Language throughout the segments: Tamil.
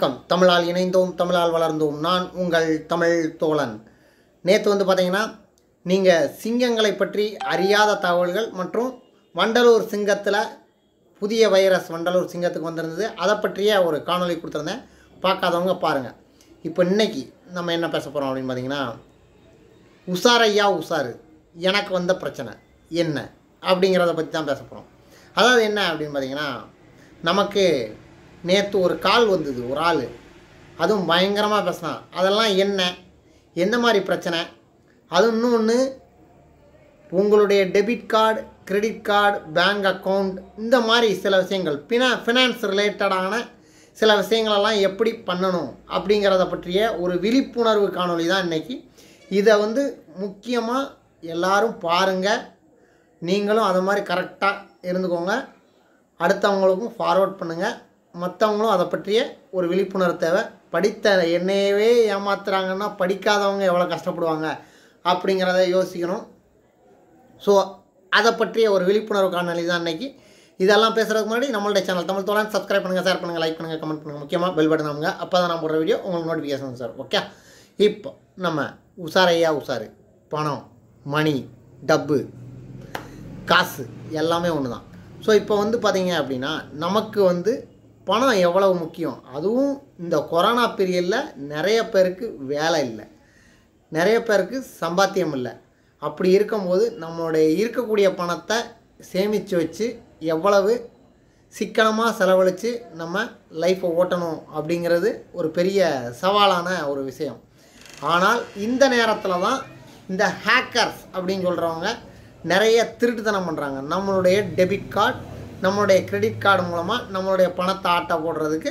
வணக்கம். தமிழால் இணைந்தோம், தமிழால் வளர்ந்தோம். நான் உங்கள் தமிழ் தோழன். நேற்று பார்த்தீங்கன்னா நீங்கள் சிங்கங்களை பற்றி அறியாத தகவல்கள் மற்றும் வண்டலூர் சிங்கத்தில் புதிய வைரஸ் வண்டலூர் சிங்கத்துக்கு வந்திருந்தது, அதை பற்றிய ஒரு காணொளி கொடுத்துருந்தேன். பார்க்காதவங்க பாருங்கள். இப்போ இன்றைக்கி நம்ம என்ன பேச போகிறோம் அப்படின்னு பார்த்தீங்கன்னா, உஷாரையா உஷாரு, எனக்கு வந்த பிரச்சனை என்ன அப்படிங்கிறத பற்றி தான் பேச போகிறோம். அதாவது என்ன அப்படின்னு பார்த்தீங்கன்னா, நமக்கு நேற்று ஒரு கால் வந்தது, ஒரு ஆள் அதுவும் பயங்கரமாக பேசினான். அதெல்லாம் என்ன மாதிரி பிரச்சனை, அது இன்னொன்று உங்களுடைய debit card, credit card, bank account, இந்த மாதிரி சில விஷயங்கள் ஃபினான்ஸ் ரிலேட்டடான சில விஷயங்களெல்லாம் எப்படி பண்ணணும் அப்படிங்கிறத பற்றிய ஒரு விழிப்புணர்வு காணொளி தான் இன்றைக்கி. இதை முக்கியமாக எல்லோரும் பாருங்கள். நீங்களும் அது மாதிரி கரெக்டாக இருந்துக்கோங்க. அடுத்தவங்களுக்கும் ஃபார்வர்ட் பண்ணுங்கள். மற்றவங்களும் அதை பற்றிய ஒரு விழிப்புணர்வு தேவை. படித்த என்னையவே ஏமாத்துறாங்கன்னா படிக்காதவங்க எவ்வளோ கஷ்டப்படுவாங்க அப்படிங்கிறத யோசிக்கணும். ஸோ அதை பற்றிய ஒரு விழிப்புணர்வு காணொளி தான் இன்றைக்கி. இதெல்லாம் பேசுகிறதுக்கு முன்னாடி நம்மளுடைய சேனல் தமிழ் தோழன் சப்ஸ்கிரைப் பண்ணுங்கள், ஷேர் பண்ணுங்கள், லைக் பண்ணுங்கள், கமெண்ட் பண்ணுங்கள். முக்கியமாக பெல் பட்டன் அமுங்க. அப்போ தான் நான் போடுற வீடியோ உங்களுக்கு நோட்டிஃபிகேஷன் சார். ஓகே, இப்போ நம்ம உஷாரையா உஷாரு, பணம், மணி, டப்பு, காசு எல்லாமே ஒன்று தான். ஸோ இப்போ பார்த்தீங்க அப்படின்னா, நமக்கு பணம் எவ்வளவு முக்கியம். அதுவும் இந்த கொரோனா பீரியடில் நிறைய பேருக்கு வேலை இல்லை, நிறைய பேருக்கு சம்பாத்தியம் இல்லை. அப்படி இருக்கும்போது நம்மளுடைய இருக்கக்கூடிய பணத்தை சேமித்து வச்சு எவ்வளவு சிக்கனமாக செலவழித்து நம்ம லைஃப்பை ஓட்டணும் அப்படிங்கிறது ஒரு பெரிய சவாலான ஒரு விஷயம். ஆனால் இந்த நேரத்தில் தான் இந்த ஹேக்கர்ஸ் அப்படின்னு சொல்கிறவங்க நிறைய திருட்டுத்தனம் பண்ணுறாங்க. நம்மளுடைய டெபிட் கார்டு, நம்மளுடைய கிரெடிட் கார்டு மூலமாக நம்மளுடைய பணத்தை ஆட்டை போடுறதுக்கு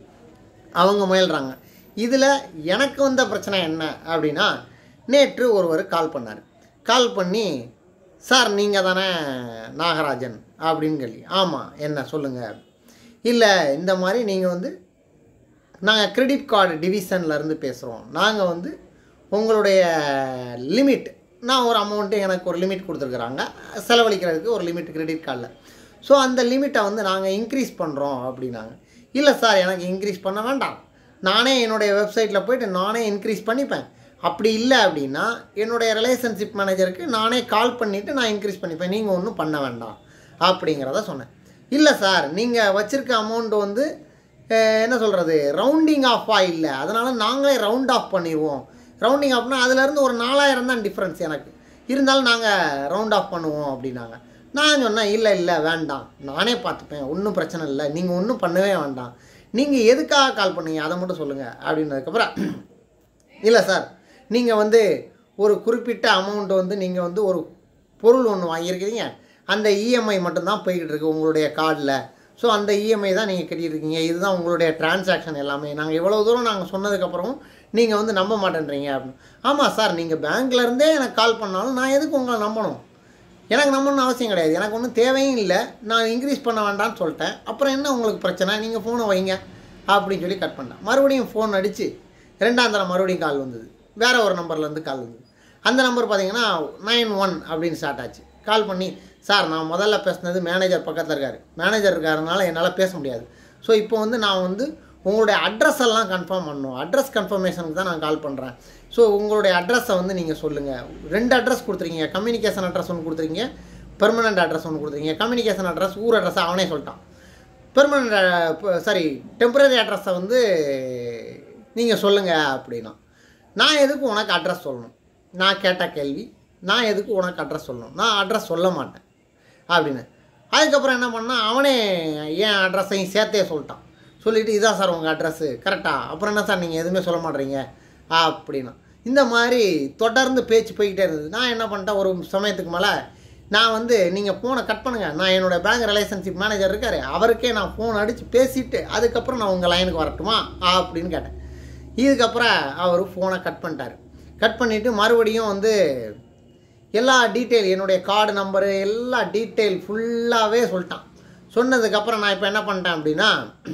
அவங்க முயல்கிறாங்க. இதில் எனக்கு வந்த பிரச்சனை என்ன அப்படின்னா, நேற்று ஒருவர் கால் பண்ணார். கால் பண்ணி, சார் நீங்கள் தானே நாகராஜன் அப்படின்னு கேள்வி. ஆமாம், என்ன சொல்லுங்கள். இல்லை, இந்த மாதிரி நீங்கள் நாங்கள் கிரெடிட் கார்டு டிவிஷன்லேருந்து பேசுகிறோம். நாங்கள் உங்களுடைய லிமிட், நான் ஒரு அமௌண்ட்டு எனக்கு ஒரு லிமிட் கொடுத்துருக்குறாங்க செலவழிக்கிறதுக்கு, ஒரு லிமிட் கிரெடிட் கார்டில். ஸோ அந்த லிமிட்டை நாங்கள் இன்க்ரீஸ் பண்ணுறோம் அப்படின்னாங்க. இல்லை சார், எனக்கு இன்க்ரீஸ் பண்ண வேண்டாம், நானே என்னுடைய வெப்சைட்டில் போய்ட்டு நானே இன்க்ரீஸ் பண்ணிப்பேன். அப்படி இல்லை அப்படின்னா என்னுடைய ரிலேஷன்ஷிப் மேனேஜருக்கு நானே கால் பண்ணிவிட்டு நான் இன்க்ரீஸ் பண்ணிப்பேன், நீங்கள் ஒன்றும் பண்ண வேண்டாம் அப்படிங்கிறத சொன்னேன். இல்லை சார், நீங்கள் வச்சுருக்க அமௌண்ட்டு என்ன சொல்கிறது, ரவுண்டிங் ஆஃபாக இல்லை, அதனால் நாங்களே ரவுண்ட் ஆஃப் பண்ணிடுவோம். ரவுண்டிங் ஆஃப்னா அதுலேருந்து ஒரு 4000 தான் டிஃப்ரென்ஸ் எனக்கு, இருந்தாலும் நாங்கள் ரவுண்ட் ஆஃப் பண்ணுவோம் அப்படின்னாங்க. நான் சொன்னேன், இல்லை வேண்டாம், நானே பார்த்துப்பேன், ஒன்றும் பிரச்சனை இல்லை, நீங்கள் ஒன்றும் பண்ணவே வேண்டாம், நீங்கள் எதுக்காக கால் பண்ணீங்க அதை மட்டும் சொல்லுங்கள் அப்படின்னதுக்கப்புறம், இல்லை சார், நீங்கள் ஒரு குறிப்பிட்ட அமௌண்ட்டு நீங்கள் ஒரு பொருள் ஒன்று வாங்கியிருக்கிறீங்க, அந்த இஎம்ஐ மட்டும்தான் போய்கிட்டு இருக்குது உங்களுடைய கார்டில். ஸோ அந்த இஎம்ஐ தான் நீங்கள் கட்டியிருக்கீங்க, இதுதான் உங்களுடைய டிரான்சாக்ஷன் எல்லாமே. நாங்கள் எவ்வளோ தூரம் நாங்கள் சொன்னதுக்கப்புறம் நீங்கள் நம்ப மாட்டேன்றீங்க அப்படின்னு. ஆமாம் சார், நீங்கள் பேங்க்லேருந்தே எனக்கு கால் பண்ணாலும் நான் எதுக்கு உங்களை நம்பணும், எனக்கு நம்பணும்னு அவசியம் கிடையாது, எனக்கு ஒன்றும் தேவையும் இல்லை, நான் இன்க்ரீஸ் பண்ண வேண்டாம்னு சொல்லிட்டேன். அப்புறம் என்ன உங்களுக்கு பிரச்சனை, நீங்கள் ஃபோனை வைங்க அப்படின்னு சொல்லி கட் பண்ணேன். மறுபடியும் ஃபோன் அடித்து 2ஆம் தரம் மறுபடியும் கால் வந்தது, வேறு ஒரு நம்பர்லேருந்து கால் வந்தது. அந்த நம்பர் பார்த்தீங்கன்னா 91 அப்படின்னு ஸ்டார்ட் ஆச்சு. கால் பண்ணி, சார் நான் முதல்ல பேசுனது மேனேஜர் பக்கத்தில் இருக்கார், மேனேஜர் இருக்காருனால என்னால் பேச முடியாது. ஸோ இப்போ நான் உங்களுடைய அட்ரஸ் எல்லாம் கன்ஃபார்ம் பண்ணணும், அட்ரஸ் கன்ஃபர்மேஷனுக்கு தான் நான் கால் பண்ணுறேன். ஸோ உங்களுடைய அட்ரஸை நீங்கள் சொல்லுங்கள். 2 அட்ரஸ் கொடுத்துருக்கீங்க, கம்யூனிகேஷன் அட்ரஸ் ஒன்று கொடுத்துருக்கீங்க, பெர்மனண்ட் அட்ரஸ் ஒன்று கொடுத்துருக்கீங்க. கம்யூனிகேஷன் அட்ரஸ் ஊர் அட்ரஸை அவனே சொல்லிட்டான். டெம்பரரி அட்ரஸை நீங்கள் சொல்லுங்கள் அப்படின்னா, நான் எதுக்கு உனக்கு அட்ரஸ் சொல்லணும், நான் கேட்ட கேள்வி, நான் எதுக்கு உனக்கு அட்ரஸ் சொல்லணும், நான் அட்ரஸ் சொல்ல மாட்டேன் அப்படின்னு. அதுக்கப்புறம் என்ன பண்ணால், அவனே என் அட்ரஸையும் சேர்த்தே சொல்லிட்டான். சொல்லிவிட்டு, இதான் சார் உங்கள் அட்ரஸ்ஸு கரெக்டாக, அப்புறம் என்ன சார் நீங்கள் எதுவுமே சொல்ல மாட்டேறீங்க அப்படின்னா. இந்த மாதிரி தொடர்ந்து பேச்சு போய்கிட்டே இருந்தது. நான் என்ன பண்ணிட்டேன், ஒரு சமயத்துக்கு மேலே நான் நீங்கள் ஃபோனை கட் பண்ணுங்கள், நான் என்னோடய பேங்க் ரிலேஷன்ஷிப் மேனேஜர் இருக்கார், அவருக்கே நான் ஃபோன் அடித்து பேசிவிட்டு அதுக்கப்புறம் நான் உங்கள் லைனுக்கு வரட்டுமா அப்படின்னு கேட்டேன். இதுக்கப்புறம் அவர் ஃபோனை கட் பண்ணிட்டார். கட் பண்ணிவிட்டு மறுபடியும் எல்லா டீட்டெயில், என்னுடைய கார்டு நம்பரு எல்லா டீட்டெயில் ஃபுல்லாகவே சொல்லிட்டான். சொன்னதுக்கப்புறம் நான் இப்போ என்ன பண்ணிட்டேன் அப்படின்னா,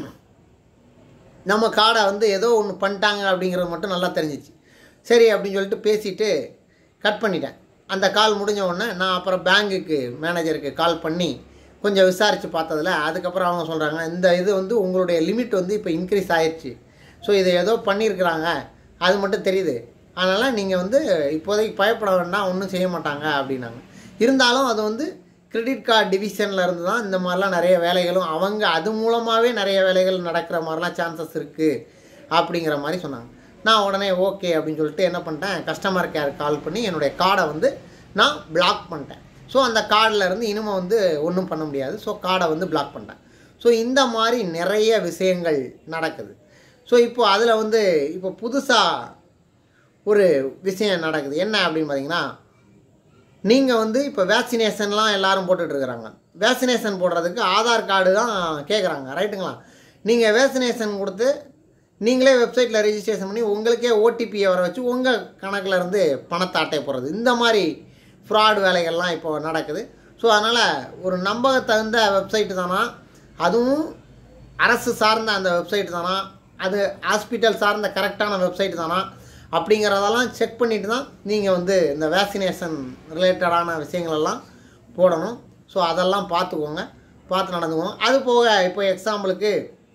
நம்ம கார்டை ஏதோ ஒன்று பண்ணிட்டாங்க அப்படிங்கிறது மட்டும் நல்லா தெரிஞ்சிச்சு. சரி அப்படின்னு சொல்லிட்டு பேசிவிட்டு கட் பண்ணிட்டேன். அந்த கால் முடிஞ்ச உடனே நான் அப்புறம் பேங்குக்கு மேனேஜருக்கு கால் பண்ணி கொஞ்சம் விசாரித்து பார்த்ததில் அதுக்கப்புறம் அவங்க சொல்கிறாங்க, இந்த இது உங்களுடைய லிமிட் இப்போ இன்க்ரீஸ் ஆயிடுச்சு, ஸோ இதை ஏதோ பண்ணியிருக்கிறாங்க அது மட்டும் தெரியுது. அதனால் நீங்கள் வந்து இப்போதைக்கு பயப்பட வேண்டாம், ஒன்றும் செய்ய மாட்டாங்க அப்படின்னாங்க. இருந்தாலும் அது வந்து கிரெடிட் கார்டு டிவிஷனில் இருந்து தான் இந்த மாதிரிலாம் நிறைய வேலைகளும் அவங்க அது மூலமாகவே நிறைய வேலைகள் நடக்கிற மாதிரிலாம் சான்சஸ் இருக்குது அப்படிங்கிற மாதிரி சொன்னாங்க. நான் உடனே ஓகே அப்படின்னு சொல்லிட்டு என்ன பண்ணிட்டேன், கஸ்டமர் கேர் கால் பண்ணி என்னுடைய கார்டை வந்து நான் பிளாக் பண்ணிட்டேன். ஸோ அந்த கார்டில் இருந்து இனிமேல் வந்து ஒன்றும் பண்ண முடியாது. ஸோ கார்டை வந்து பிளாக் பண்ணிட்டேன். ஸோ இந்த மாதிரி நிறைய விஷயங்கள் நடக்குது. ஸோ இப்போது அதில் வந்து இப்போ புதுசாக ஒரு விஷயம் நடக்குது. என்ன அப்படின்னு பார்த்தீங்கன்னா, நீங்கள் வந்து இப்போ வேக்சினேஷன்லாம் எல்லோரும் போட்டுட்ருக்குறாங்க. வேக்சினேஷன் போடுறதுக்கு ஆதார் கார்டு தான் கேட்குறாங்க, ரைட்டுங்களா? நீங்கள் வேக்சினேஷன் கொடுத்து நீங்களே வெப்சைட்டில் ரெஜிஸ்ட்ரேஷன் பண்ணி உங்களுக்கே ஓடிபியை வர வச்சு உங்கள் கணக்கில் இருந்து பணத்தை அட்டை போடுறது, இந்த மாதிரி ஃப்ராட் வேலைகள்லாம் இப்போ நடக்குது. ஸோ அதனால் ஒரு நம்பகத்தகுந்த வெப்சைட்டு தானா, அதுவும் அரசு சார்ந்த அந்த வெப்சைட்டு தானா, அது ஹாஸ்பிட்டல் சார்ந்த கரெக்டான வெப்சைட்டு தானா அப்படிங்கிறதெல்லாம் செக் பண்ணிவிட்டு தான் நீங்கள் வந்து இந்த வேக்சினேஷன் ரிலேட்டடான விஷயங்களெல்லாம் போடணும். ஸோ அதெல்லாம் பார்த்துக்கோங்க, பார்த்து நடந்துக்கோங்க. அது போக இப்போ எக்ஸாம்பிளுக்கு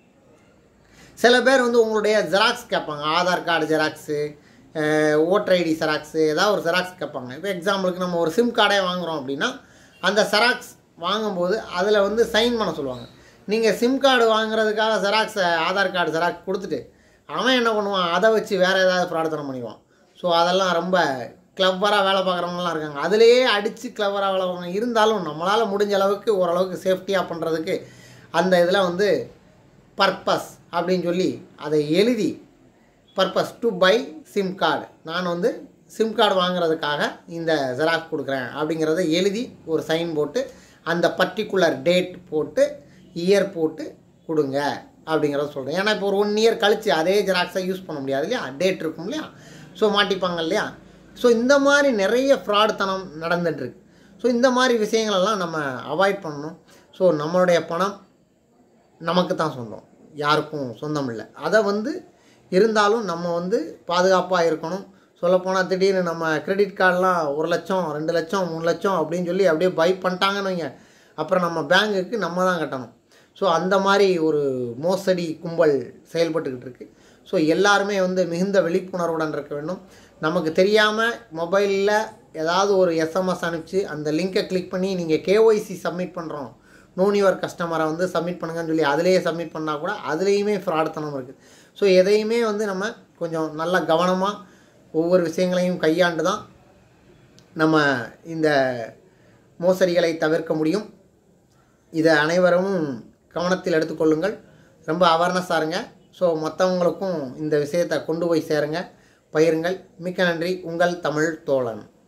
சில பேர் வந்து உங்களுடைய ஜெராக்ஸ் கேட்பாங்க, Aadhaar card xerox, voter ID xerox, ஏதாவது ஒரு ஜெராக்ஸ் கேட்பாங்க. இப்போ எக்ஸாம்பிளுக்கு நம்ம ஒரு சிம் கார்டே வாங்குகிறோம் அப்படின்னா அந்த ஜெராக்ஸ் வாங்கும்போது அதில் வந்து சைன் பண்ண சொல்லுவாங்க. நீங்கள் சிம் கார்டு வாங்குறதுக்காக ஜெராக்ஸை ஆதார் கார்டு ஜெராக்ஸ் கொடுத்துட்டு அவன் என்ன பண்ணுவான், அதை வச்சு வேறு ஏதாவது பிரார்த்தனை பண்ணிடுவான். ஸோ அதெல்லாம் ரொம்ப கிளவராக வேலை பார்க்குறவங்கலாம் இருக்காங்க. அதிலேயே அடித்து கிளவராக வேலை பார்க்குறாங்க. இருந்தாலும் நம்மளால் முடிஞ்ச அளவுக்கு ஓரளவுக்கு சேஃப்டியாக பண்ணுறதுக்கு அந்த இதில் வந்து பர்பஸ் அப்படின்னு சொல்லி அதை எழுதி purpose to buy SIM card, நான் வந்து சிம் கார்டு வாங்குறதுக்காக இந்த ஜெராக்ஸ் கொடுக்குறேன் அப்படிங்கிறத எழுதி ஒரு சைன் போட்டு அந்த பர்டிகுலர் டேட் போட்டு இயர் போட்டு கொடுங்க அப்படிங்கிறத சொல்கிறேன். ஏன்னா இப்போ ஒரு 1 இயர் கழித்து அதே ஜெராக்ஸை யூஸ் பண்ண முடியாது இல்லையா, டேட் இருக்கும் இல்லையா, ஸோ மாட்டிப்பாங்க இல்லையா. ஸோ இந்த மாதிரி நிறைய ஃப்ராடுத்தனம் நடந்துகிட்ருக்கு. ஸோ இந்த மாதிரி விஷயங்களெல்லாம் நம்ம அவாய்ட் பண்ணணும். ஸோ நம்மளுடைய பணம் நமக்கு தான் சொந்தம், யாருக்கும் சொந்தம் இல்லை. அதை வந்து இருந்தாலும் நம்ம வந்து பாதுகாப்பாக இருக்கணும். சொல்லப்போனால் திடீர்னு நம்ம கிரெடிட் கார்டெலாம் 1 லட்சம் 2 லட்சம் 3 லட்சம் அப்படின்னு சொல்லி அப்படியே பை பண்ணிட்டாங்கன்னு வைங்க, அப்புறம் நம்ம பேங்குக்கு நம்ம தான் கட்டணும். ஸோ அந்த மாதிரி ஒரு மோசடி கும்பல் செயல்பட்டுக்கிட்டு இருக்குது. ஸோ எல்லாருமே வந்து மிகுந்த விழிப்புணர்வுடன் இருக்க வேண்டும். நமக்கு தெரியாமல் மொபைலில் ஏதாவது ஒரு எஸ்எம்எஸ் அனுப்பிச்சு அந்த லிங்கை கிளிக் பண்ணி நீங்கள் கேஒய்சி சப்மிட் பண்ணுறோம், நோன் யுவர் கஸ்டமரை வந்து சப்மிட் பண்ணுங்கன்னு சொல்லி அதிலேயே சப்மிட் பண்ணால் கூட அதுலேயுமே ஃப்ராடுத்தனம் இருக்குது. ஸோ எதையுமே வந்து நம்ம கொஞ்சம் நல்லா கவனமாக ஒவ்வொரு விஷயங்களையும் கையாண்டு தான் நம்ம இந்த மோசடிகளை தவிர்க்க முடியும். இதை அனைவரும் கவனத்தில் எடுத்துக்கொள்ளுங்கள். ரொம்ப அவேர்னஸாக இருங்க. ஸோ மற்றவங்களுக்கும் இந்த விஷயத்தை கொண்டு போய் சேருங்க, பகிருங்கள். மிக்க நன்றி. உங்கள் தமிழ் தோழன்.